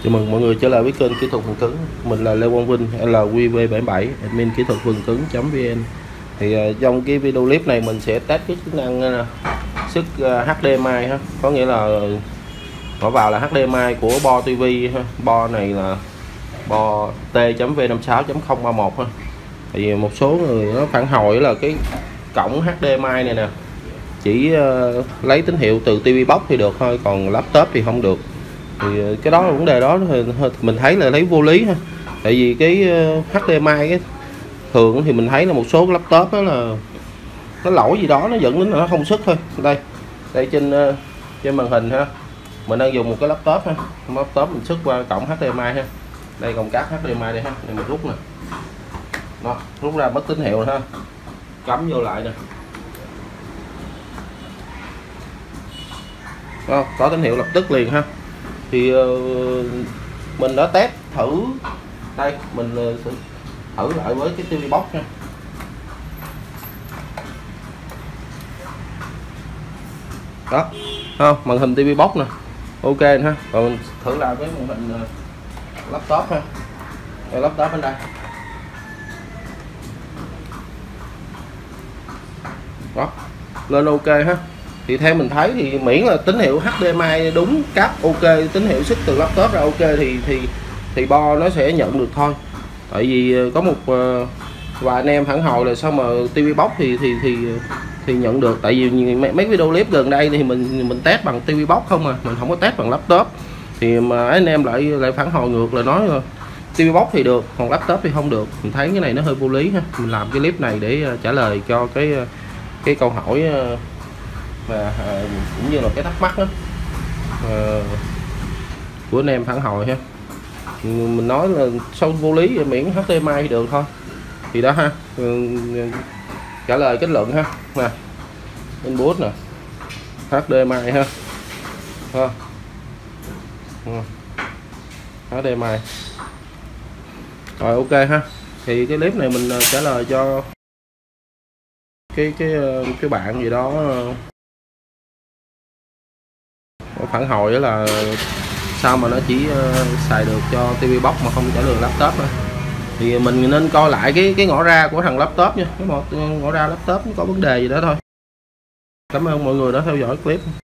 Chào mừng mọi người trở lại với kênh Kỹ thuật phần cứng. Mình là Lê Quang Vinh, LQV77, admin kỹ thuật phần cứng.vn. Thì trong cái video clip này mình sẽ test cái chức năng sức HDMI ha. Có nghĩa là bỏ vào là HDMI của bo TV ha. Bo này là bo T.V56.031 ha. Tại vì một số người nó phản hồi là cái cổng HDMI này nè chỉ lấy tín hiệu từ TV box thì được thôi, còn laptop thì không được. Thì cái đó là vấn đề đó thì mình thấy là lấy vô lý ha. Tại vì cái HDMI cái thường thì mình thấy là một số laptop đó là nó lỗi gì đó nó dẫn đến là nó không sức thôi. Đây trên màn hình ha, mình đang dùng một cái laptop ha, laptop mình xuất qua cổng HDMI ha. Đây cổng cáp HDMI đây ha, đây mình rút nè, đó, rút ra mất tín hiệu ha, cắm vô lại nè, đó, có tín hiệu lập tức liền ha. Thì mình đã test thử, đây mình thử lại với cái TV box nha. Đó không, màn hình TV box nè, ok ha. Rồi mình thử lại với màn hình laptop ha. Đây, laptop bên đây, đó, lên ok ha. Thì theo mình thấy thì miễn là tín hiệu HDMI đúng, cáp ok, tín hiệu xuất từ laptop ra ok thì bo nó sẽ nhận được thôi. Tại vì có một vài anh em phản hồi là sao mà TV box thì nhận được. Tại vì mấy video clip gần đây thì mình test bằng TV box không à, mình không có test bằng laptop. Thì mà anh em lại phản hồi ngược là nói TV box thì được, còn laptop thì không được. Mình thấy cái này nó hơi vô lý ha. Mình làm cái clip này để trả lời cho cái câu hỏi và cũng như là cái thắc mắc đó của anh em phản hồi ha. Mình nói là sao vô lý, miễn HDMI thì được thôi. Thì đó ha, trả lời kết luận ha. Nè, input nè, HDMI ha, HDMI rồi ok ha. Thì cái clip này mình trả lời cho cái bạn gì đó phản hồi đó là sao mà nó chỉ xài được cho TV box mà không trả được laptop nữa. Thì mình nên coi lại cái ngõ ra của thằng laptop nha, cái ngõ ra laptop có vấn đề gì đó thôi. Cảm ơn mọi người đã theo dõi clip.